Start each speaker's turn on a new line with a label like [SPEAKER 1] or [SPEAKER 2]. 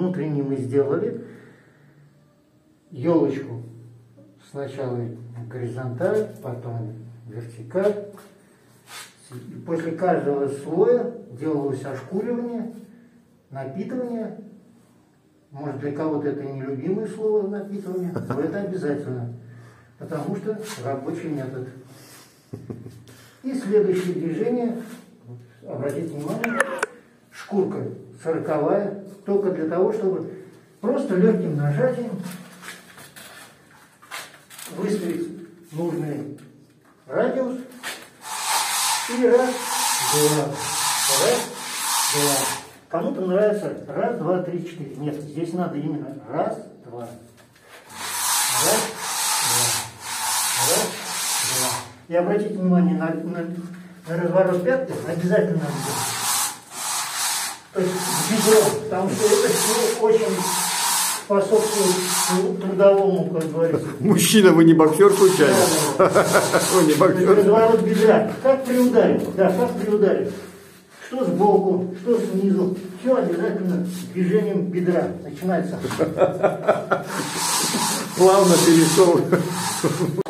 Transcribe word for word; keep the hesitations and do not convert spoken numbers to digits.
[SPEAKER 1] внутренний мы сделали. Елочку сначала горизонталь, потом вертикаль. И после каждого слоя делалось ошкуривание, напитывание. Может, для кого-то это нелюбимое слово напитывание, но это обязательно, потому что рабочий метод. И следующее движение, обратите внимание, шкурка сороковая, только для того, чтобы просто легким нажатием выставить нужный радиус. И раз, два, раз, два. Кому-то нравится раз, два, три, четыре. Нет, здесь надо именно раз, два. Раз, два. Раз, два. И обратите внимание на, на, на разворот пятки, обязательно надо делать. То есть бедро, потому что это все очень способствует трудовому, как говорится.
[SPEAKER 2] Мужчина, вы не боксер случайно?
[SPEAKER 1] Да, да.
[SPEAKER 2] Вы не боксер.
[SPEAKER 1] Разворот бедра. Как при ударе? Да, как при ударе. Что сбоку, что снизу. Все обязательно движением бедра начинается.
[SPEAKER 2] Плавно перешел.